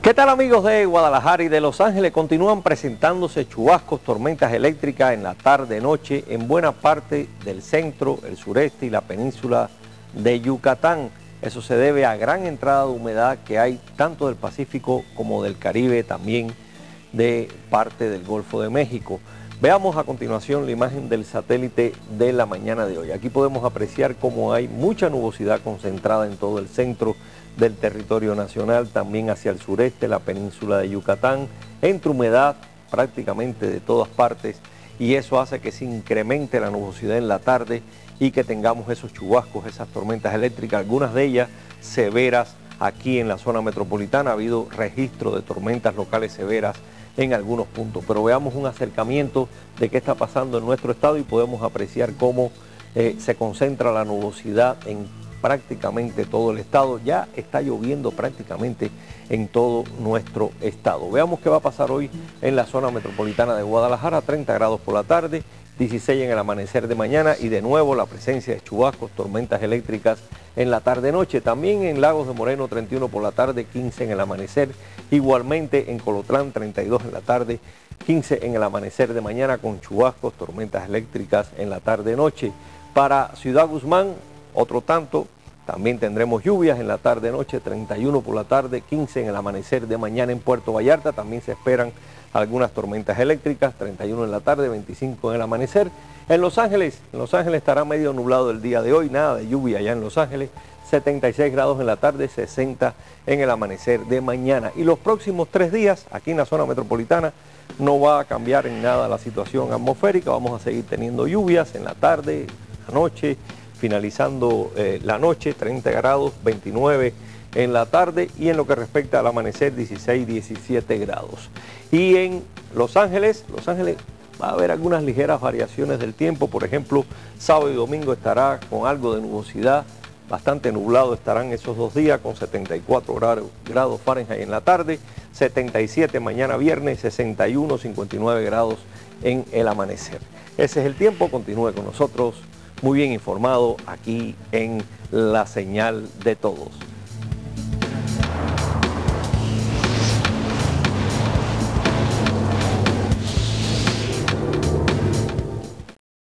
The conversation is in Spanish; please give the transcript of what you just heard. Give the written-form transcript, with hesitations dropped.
¿Qué tal, amigos de Guadalajara y de Los Ángeles? Continúan presentándose chubascos, tormentas eléctricas en la tarde-noche en buena parte del centro, el sureste y la península de Yucatán. Eso se debe a gran entrada de humedad que hay tanto del Pacífico como del Caribe, también de parte del Golfo de México. Veamos a continuación la imagen del satélite de la mañana de hoy. Aquí podemos apreciar cómo hay mucha nubosidad concentrada en todo el centro del territorio nacional, también hacia el sureste, la península de Yucatán, entre humedad prácticamente de todas partes, y eso hace que se incremente la nubosidad en la tarde y que tengamos esos chubascos, esas tormentas eléctricas, algunas de ellas severas aquí en la zona metropolitana. Ha habido registro de tormentas locales severas en algunos puntos, pero veamos un acercamiento de qué está pasando en nuestro estado y podemos apreciar cómo se concentra la nubosidad en prácticamente todo el estado. Ya está lloviendo prácticamente en todo nuestro estado. Veamos qué va a pasar hoy en la zona metropolitana de Guadalajara. 30 grados por la tarde, 16 en el amanecer de mañana y de nuevo la presencia de chubascos, tormentas eléctricas en la tarde-noche. También en Lagos de Moreno 31 por la tarde, 15 en el amanecer. Igualmente en Colotlán 32 en la tarde, 15 en el amanecer de mañana con chubascos, tormentas eléctricas en la tarde-noche. Para Ciudad Guzmán, otro tanto, también tendremos lluvias en la tarde-noche, 31 por la tarde, 15 en el amanecer de mañana. En Puerto Vallarta también se esperan algunas tormentas eléctricas, 31 en la tarde, 25 en el amanecer. En Los Ángeles estará medio nublado el día de hoy, nada de lluvia allá en Los Ángeles, 76 grados en la tarde, 60 en el amanecer de mañana. Y los próximos 3 días, aquí en la zona metropolitana, no va a cambiar en nada la situación atmosférica. Vamos a seguir teniendo lluvias en la tarde, la noche, finalizando la noche, 30 grados, 29 en la tarde, y en lo que respecta al amanecer, 16, 17 grados. Y en Los Ángeles va a haber algunas ligeras variaciones del tiempo. Por ejemplo, sábado y domingo estará con algo de nubosidad, bastante nublado estarán esos 2 días, con 74 grados Fahrenheit en la tarde, 77 mañana viernes, 61, 59 grados en el amanecer. Ese es el tiempo. Continúe con nosotros, muy bien informado aquí en La Señal de Todos.